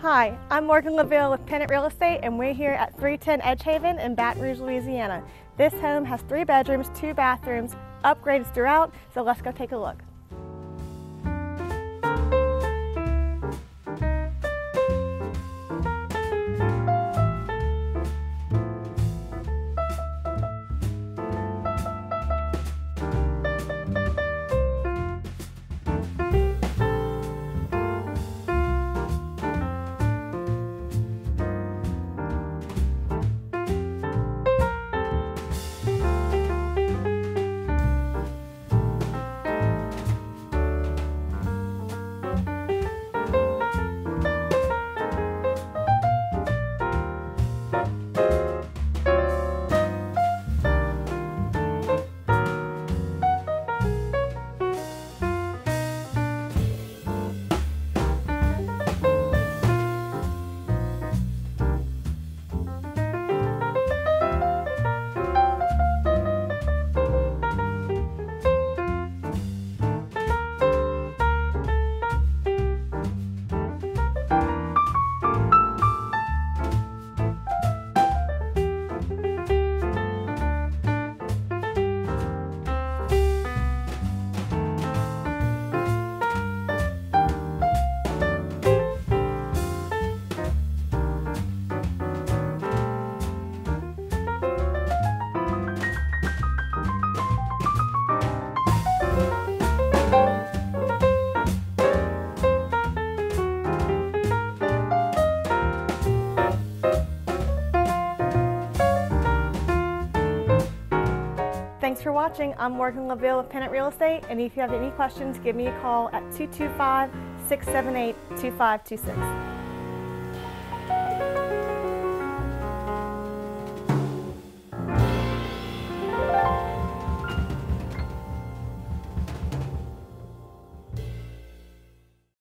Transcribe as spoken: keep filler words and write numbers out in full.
Hi, I'm Morgan LaVille with Pennant Real Estate, and we're here at three ten Edgehaven in Baton Rouge, Louisiana. This home has three bedrooms, two bathrooms, upgrades throughout, so let's go take a look. Thanks for watching. I'm Morgan LaVille with Pennant Real Estate, and if you have any questions, give me a call at two two five, six seven eight, two five two six.